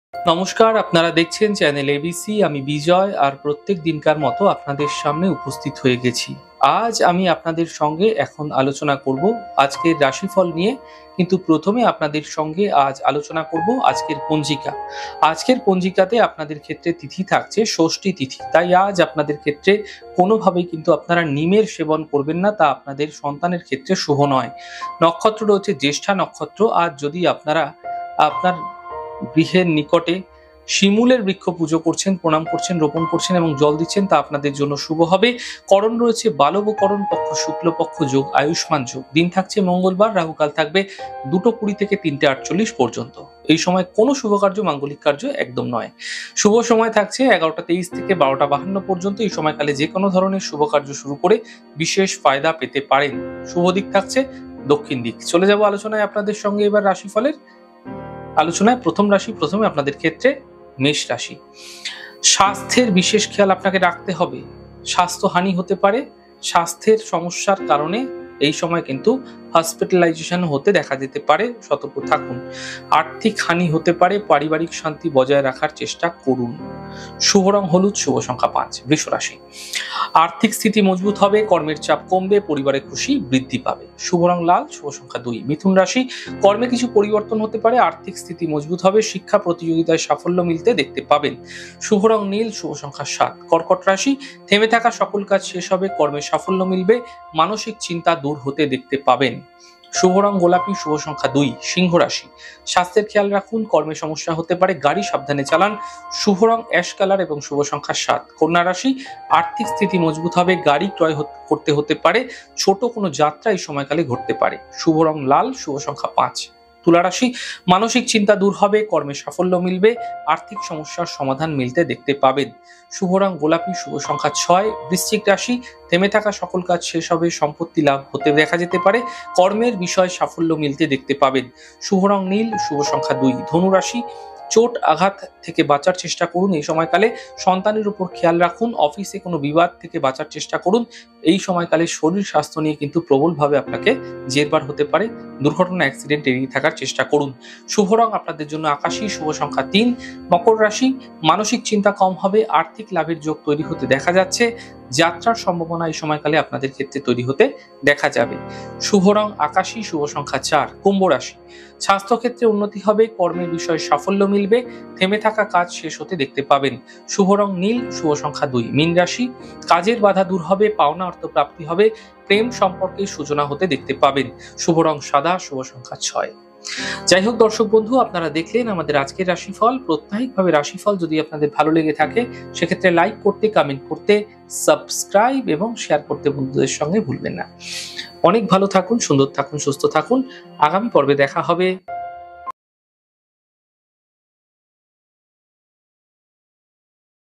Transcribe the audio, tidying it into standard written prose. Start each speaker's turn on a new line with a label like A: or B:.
A: নমস্কার, আপনারা দেখছেন চ্যানেল এবিসি। আমি বিজয় আর প্রত্যেক দিনকার মতো আপনাদের সামনে উপস্থিত হয়ে গেছি। আজ আমি আপনাদের সঙ্গে এখন আলোচনা করব আজকের রাশিফল নিয়ে। কিন্তু প্রথমে আপনাদের সঙ্গে আজ আলোচনা করব আজকের পঞ্জিকা। আজকের পঞ্জিকাতে আপনাদের ক্ষেত্রে তিথি থাকছে ষষ্ঠী তিথি। তাই আজ আপনাদের ক্ষেত্রে কোনোভাবেই কিন্তু আপনারা নিমের সেবন করবেন না, তা আপনাদের সন্তানের ক্ষেত্রে শুভ নয়। নক্ষত্র রয়েছে জ্যেষ্ঠা নক্ষত্র। আজ যদি আপনারা আপনার গৃহের নিকটে শিমুলের বৃক্ষ পুজো করছেন, প্রণাম করছেন, রোপণ করছেন এবং জল দিচ্ছেন, তা আপনাদের জন্য শুভ হবে। করণ রয়েছে বালবকরণ পক্ষ, শুক্লপক্ষ যোগ, আয়ুষ্মান যোগ। দিন থাকছে মঙ্গলবার, রাহুকাল থাকবে 2:20 থেকে 3:48 পর্যন্ত। এই সময় কোনো শুভ কার্য, মাঙ্গলিক কার্য একদম নয়। শুভ সময় থাকছে 11:23 থেকে 12:52 পর্যন্ত। এই সময়কালে যে কোনো ধরনের শুভ কার্য শুরু করে বিশেষ ফায়দা পেতে পারেন। শুভ দিক থাকছে দক্ষিণ দিক। চলে যাব আলোচনায় আপনাদের সঙ্গে এবার রাশিফলের আলোচনায়। প্রথম রাশি, প্রথমে আপনাদের ক্ষেত্রে মেষ রাশি। স্বাস্থ্যের বিশেষ খেয়াল আপনাকে রাখতে হবে। স্বাস্থ্যহানি হতে পারে। স্বাস্থ্যের সমস্যার কারণে এই সময় কিন্তু হসপিটালাইজেশন হতে দেখা যেতে পারে, সতর্ক থাকুন। আর্থিক হানি হতে পারে, পারিবারিক শান্তি বজায় রাখার চেষ্টা করুন। শুভ রং হলুদ, শুভ সংখ্যা 5। বৃষ রাশি। আর্থিক স্থিতি মজবুত হবে, কর্মের চাপ কমবে, পরিবারে খুশি বৃদ্ধি পাবে। শুভ রং লাল, শুভ সংখ্যা 2। মিথুন রাশি। কর্মে কিছু পরিবর্তন হতে পারে, আর্থিক স্থিতি মজবুত হবে, শিক্ষা প্রতিযোগিতায় সাফল্য মিলতে দেখতে পাবেন। শুভ রং নীল, শুভ সংখ্যা 7। কর্কট রাশি। থেমে থাকা সকল কাজ শেষ হবে, কর্মে সাফল্য মিলবে, মানসিক চিন্তা দূর হতে দেখতে পাবেন। শুভ রং গোলাপি, শুভ সংখ্যা 2। সিংহ রাশি। স্বাস্থ্যের খেয়াল রাখুন, কর্মে সমস্যা হতে পারে, গাড়ি সাবধানে চালান। শুভ রং অ্যাশ কালার এবং শুভ সংখ্যা 7। কন্যা রাশি। আর্থিক স্থিতি মজবুত হবে, গাড়ি ক্রয় করতে হতে পারে, ছোট কোনো যাত্রা এই সময়কালে ঘটতে পারে। শুভ রং লাল, শুভ সংখ্যা 5। তুলা রাশি। মানসিক চিন্তা দূর হবে, কর্মে সাফল্য মিলবে, আর্থিক সমস্যার সমাধান মিলতে দেখতে পাবেন। শুভ রং গোলাপি, শুভ সংখ্যা 6। বৃশ্চিক রাশি। থেমে থাকা সকল কাজ শেষ হবে, সম্পত্তি লাভ হতে দেখা যেতে পারে, কর্মের বিষয়ে সাফল্য মিলতে দেখতে পাবেন। শুভ রং নীল, শুভ সংখ্যা 2। ধনু রাশি। চোট আঘাত থেকে বাঁচার চেষ্টা করুন এই সময়কালে। সন্তানের উপর খেয়াল রাখুন, অফিসে কোনো বিবাদ থেকে বাঁচার চেষ্টা করুন। এই সময়কালে শরীর স্বাস্থ্য নিয়ে কিন্তু প্রবলভাবে আপনাকে জেরবার হতে পারে। দুর্ঘটনা, অ্যাক্সিডেন্ট এড়িয়ে থাকার চেষ্টা করুন। শুভ রং আপনাদের জন্য আকাশী, শুভ সংখ্যা 3। মকর রাশি। মানসিক চিন্তা কম হবে, আর্থিক লাভের যোগ তৈরি হতে দেখা যাচ্ছে, যাত্রার সম্ভাবনা এই সময়কালে আপনাদের ক্ষেত্রে তৈরি হতে দেখা যাবে। শুভ রং আকাশী, শুভ সংখ্যা 4। কুম্ভ রাশি। স্বাস্থ্যক্ষেত্রে উন্নতি হবে, কর্মের বিষয়ে সাফল্য মিলবে, থেমে থাকা কাজ শেষ হতে দেখতে পাবেন। শুভ রং নীল, শুভ সংখ্যা 2। মীন রাশি। কাজের বাধা দূর হবে, পাওনা অর্থ প্রাপ্তি হবে, প্রেম সম্পর্কে সূচনা হতে দেখতে পাবেন। শুভ রং সাদা, শুভ সংখ্যা 6। যাই হোক দর্শক বন্ধু, আপনারা দেখলেন আমাদের আজকের রাশিফল। প্রত্যাহিকভাবে রাশিফল যদি আপনাদের ভালো লেগে থাকে, সেক্ষেত্রে লাইক করতে, কমেন্ট করতে, সাবস্ক্রাইব এবং শেয়ার করতে বন্ধুদের সঙ্গে ভুলবেন না। অনেক ভালো থাকুন, সুন্দর থাকুন, সুস্থ থাকুন। আগামী পর্বে দেখা হবে।